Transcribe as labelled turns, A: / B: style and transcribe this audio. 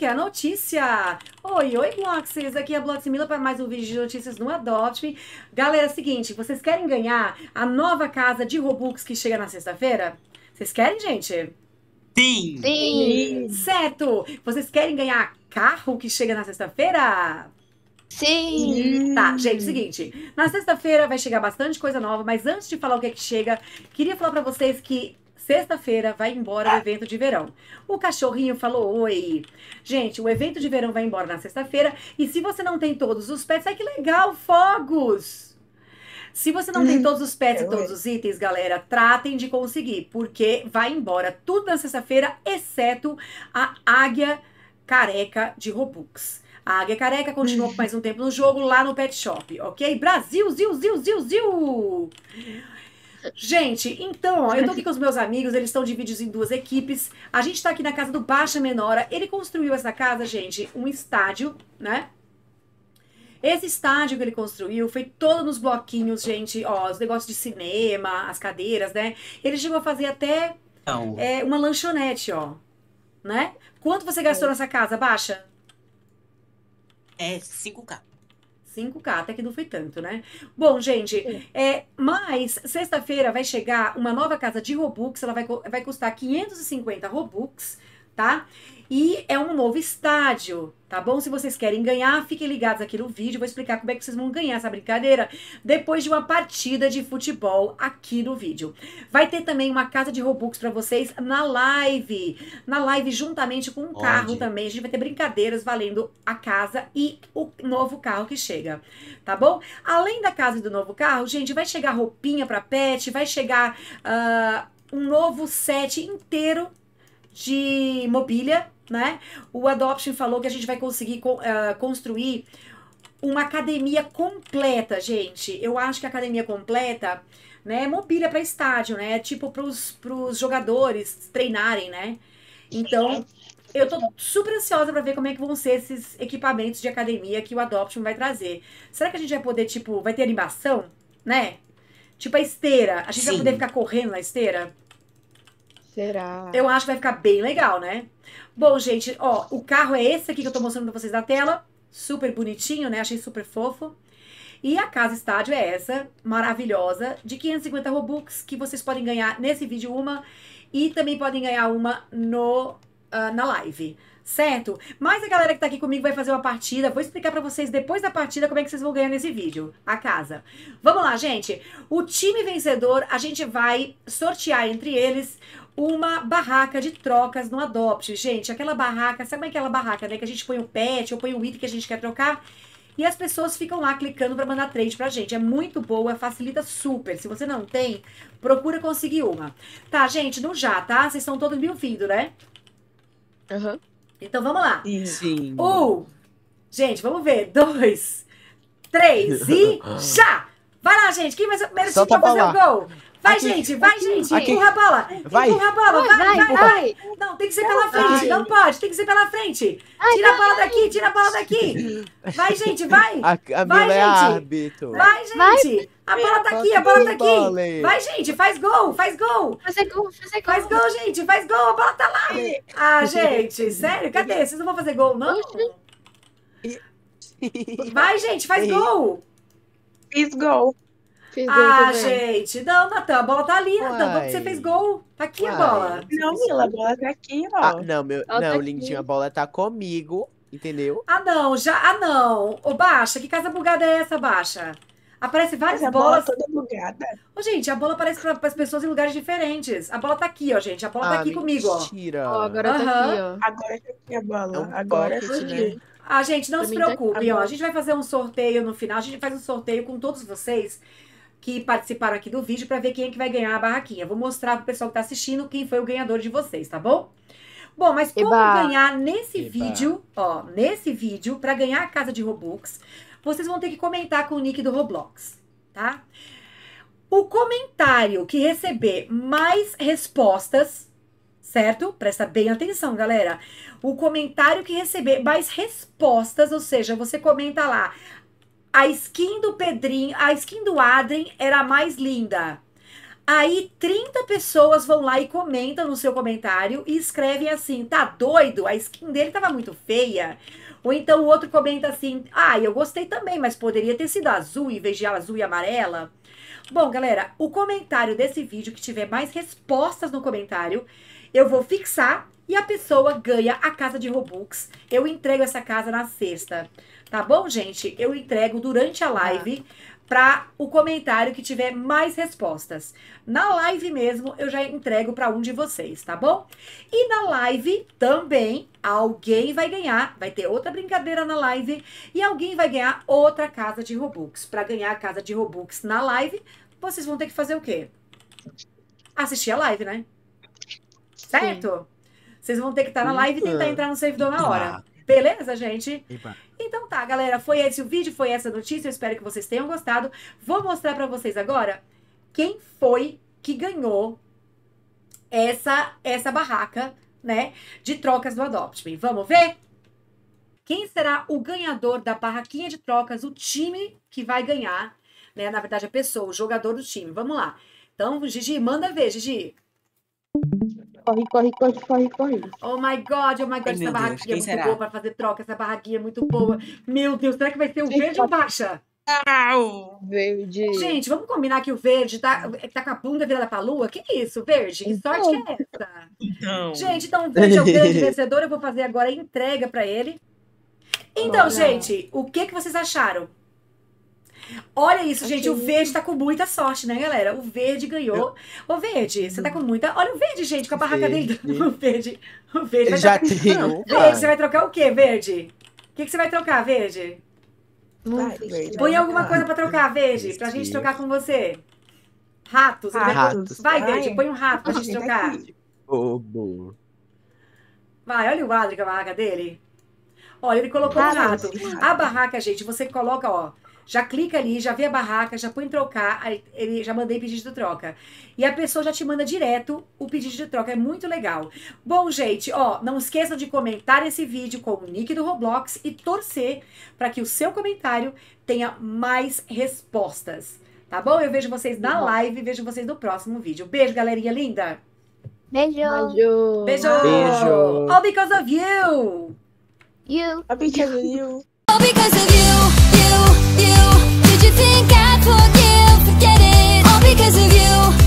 A: que é a notícia. Oi, Bloxes, aqui é a Bloximila para mais um vídeo de notícias no Adopt Me. Galera, é o seguinte, vocês querem ganhar a nova casa de Robux que chega na sexta-feira? Vocês querem, gente?
B: Sim!
C: Sim!
A: Certo! Vocês querem ganhar carro que chega na sexta-feira?
C: Sim!
A: Tá, gente, seguinte, na sexta-feira vai chegar bastante coisa nova, mas antes de falar o que é que chega, queria falar pra vocês que sexta-feira vai embora o evento de verão. O cachorrinho falou oi. Gente, o evento de verão vai embora na sexta-feira e se você não tem todos os pets, ai que legal, fogos! Se você não tem todos os pets e todos os itens, galera, tratem de conseguir, porque vai embora tudo na sexta-feira, exceto a águia careca de Robux. A águia careca continua por mais um tempo no jogo, lá no Pet Shop, ok? Brasil, ziu! Gente, então, ó, eu tô aqui com os meus amigos, eles estão divididos em duas equipes. A gente tá aqui na casa do Baixa Menora. Ele construiu essa casa, gente, um estádio, né? Esse estádio que ele construiu foi todo nos bloquinhos, gente, ó, os negócios de cinema, as cadeiras, né? Ele chegou a fazer até
B: Não.
A: uma lanchonete, ó, né? Quanto você gastou nessa casa, Baixa?
B: É 5K.
A: 5K, até que não foi tanto, né? Bom, gente, mas sexta-feira vai chegar uma nova casa de Robux, ela vai custar 550 Robux, tá? E é um novo estádio, tá bom? Se vocês querem ganhar, fiquem ligados aqui no vídeo, vou explicar como é que vocês vão ganhar essa brincadeira depois de uma partida de futebol aqui no vídeo. Vai ter também uma casa de Robux pra vocês na live juntamente com um carro também. A gente vai ter brincadeiras valendo a casa e o novo carro que chega, tá bom? Além da casa e do novo carro, gente, vai chegar roupinha pra pet, vai chegar um novo set inteiro de mobília, né? O Adoption falou que a gente vai conseguir construir uma academia completa, gente. Eu acho que a academia completa, né, é mobília para estádio, né? Tipo pros jogadores treinarem, né? Então, eu tô super ansiosa para ver como é que vão ser esses equipamentos de academia que o Adoption vai trazer. Será que a gente vai poder, tipo, vai ter animação, né? Tipo a esteira. A gente vai poder ficar correndo na esteira?
C: Será?
A: Eu acho que vai ficar bem legal, né? Bom, gente, ó, o carro é esse aqui que eu tô mostrando pra vocês na tela. Super bonitinho, né? Achei super fofo. E a casa estádio é essa, maravilhosa, de 550 Robux, que vocês podem ganhar nesse vídeo uma. E também podem ganhar uma na live, certo? Mas a galera que tá aqui comigo vai fazer uma partida. Vou explicar pra vocês depois da partida como é que vocês vão ganhar nesse vídeo, a casa. Vamos lá, gente. O time vencedor, a gente vai sortear entre eles uma barraca de trocas no Adopt. Gente, aquela barraca, sabe aquela barraca, né? Que a gente põe o pet ou põe o item que a gente quer trocar e as pessoas ficam lá clicando pra mandar trade pra gente. É muito boa, facilita super. Se você não tem, procura conseguir uma. Tá, gente, no já, tá? Vocês estão todos me ouvindo, né?
C: Aham.
A: Então vamos lá.
B: Sim.
A: Gente, vamos ver. 2, 3 e já! Vai lá, gente. Quem vai ser o primeiro time pra fazer o gol? Vai, gente, vai, gente.
C: Aqui.
A: Empurra a bola.
D: Vai.
A: Empurra a bola. Vai. Não, tem que ser pela frente.
C: Vai.
A: Não pode, tem que ser pela frente. Tira a bola daqui, tira a bola daqui. Vai, gente, vai.
D: A
A: Vai,
D: Mila é
A: gente.
D: árbitro.
A: Vai, gente. A bola tá aqui, a bola tá aqui.
D: Vôlei.
A: Vai, gente, faz gol, faz gol.
C: Fazer gol, fazer gol.
A: Faz gol, gente, faz gol. A bola tá lá. Ah, gente, sério? Cadê? Vocês não vão fazer gol, não? Vai, gente, faz gol.
E: Fiz gol.
C: Fiz gol
A: Ah,
C: também.
A: gente, não, Natan, a bola tá ali, Natan. Como que você
D: Uai.
A: fez gol? Tá aqui a
D: Uai.
A: bola.
E: Não, Mila, a bola tá aqui, ó.
D: Ah, não,
C: Ela tá aqui.
D: lindinho, a bola tá comigo, entendeu?
A: Ah, não, já. Ah, não. Ô, Baixa, que casa bugada é essa, Baixa? Aparece várias
E: Mas a bola
A: bolas.
E: toda bugada.
A: Ô, gente, a bola aparece para as pessoas em lugares diferentes. A bola tá aqui, ó, gente. A bola tá aqui comigo, ó.
D: Mentira.
C: Ó, agora tá aqui, ó.
E: Agora tá aqui a bola.
D: É um
E: Agora
D: pocket,
E: surgiu.
D: né?
A: Ah, gente, não
C: Pra
A: se
C: mim tá
A: preocupem, ó.
E: bom.
A: A gente vai fazer um sorteio no final. A gente faz um sorteio com todos vocês que participaram aqui do vídeo pra ver quem é que vai ganhar a barraquinha. Vou mostrar pro pessoal que tá assistindo quem foi o ganhador de vocês, tá bom? Bom, mas como
C: Eba.
A: ganhar nesse
D: Eba.
A: vídeo, ó, nesse vídeo, pra ganhar a casa de Robux, vocês vão ter que comentar com o nick do Roblox, tá? O comentário que receber mais respostas, certo? Presta bem atenção, galera. O comentário que receber mais respostas, ou seja, você comenta lá, a skin do Pedrinho, a skin do Adrien era a mais linda. Aí 30 pessoas vão lá e comentam no seu comentário e escrevem assim: tá doido? A skin dele tava muito feia. Ou então o outro comenta assim: ah, eu gostei também, mas poderia ter sido azul em vez de azul e amarela. Bom, galera, o comentário desse vídeo que tiver mais respostas no comentário, eu vou fixar e a pessoa ganha a casa de Robux. Eu entrego essa casa na sexta. Tá bom, gente? Eu entrego durante a live para o comentário que tiver mais respostas. Na live mesmo, eu já entrego para um de vocês, tá bom? E na live também, alguém vai ganhar, vai ter outra brincadeira na live e alguém vai ganhar outra casa de Robux. Para ganhar a casa de Robux na live, vocês vão ter que fazer o quê? Assistir a live, né? Certo? Vocês vão ter que estar na live e tentar entrar no servidor na hora. Beleza, gente? Então tá, galera, foi esse o vídeo, foi essa notícia, eu espero que vocês tenham gostado. Vou mostrar pra vocês agora quem foi que ganhou essa barraca, né, de trocas do Adopt Me. Vamos ver? Quem será o ganhador da barraquinha de trocas, o time que vai ganhar, né, na verdade a pessoa, o jogador do time. Vamos lá. Então, Gigi, manda ver, Gigi.
C: Corre, corre, corre, corre, corre.
A: Oh my God,
B: Ai,
A: essa
B: meu
A: barraquinha é
B: Deus,
A: muito
B: quem
A: boa pra fazer troca, essa barraquinha é muito boa. Meu Deus, será que vai ser o verde ou baixa?
B: Au!
C: Verde.
A: Gente, vamos combinar que o verde tá com a bunda virada pra lua? Que isso, verde? Que sorte que é essa?
B: Então.
A: Gente, então o verde é o grande vencedor, eu vou fazer agora a entrega pra ele. Então,
C: Olha.
A: gente, o que vocês acharam? Olha isso, gente, o
C: Achei
A: verde tá com muita sorte, né, galera? O verde ganhou. Ô, verde, você tá com muita... Olha o verde, gente, com a barraca dele. O verde vai
D: Já
A: trocar...
D: tenho.
A: Verde, você vai trocar o quê, verde? O que você vai trocar, verde?
E: Vai, verde.
A: Põe alguma coisa pra trocar, verde, pra gente trocar com você. Ratos.
D: Ratos.
A: Vai,
E: Vai.
A: verde, põe um rato pra gente trocar.
D: Bobo.
A: Vai, olha o Adri com a barraca dele. Olha, ele colocou um rato. A barraca, gente, você coloca, ó. Já clica ali, já vê a barraca, já põe trocar, aí ele já mandei pedido de troca. E a pessoa já te manda direto o pedido de troca, é muito legal. Bom, gente, ó, não esqueçam de comentar esse vídeo com o nick do Roblox e torcer para que o seu comentário tenha mais respostas, tá bom? Eu vejo vocês na live, vejo vocês no próximo vídeo. Beijo, galerinha linda!
F: Beijo.
C: Beijo.
A: Beijo!
D: Beijo.
A: All because of you!
F: You.
E: A bicha viu.
G: All because of you. Did you think I'd forgive? Forget it. All because of you.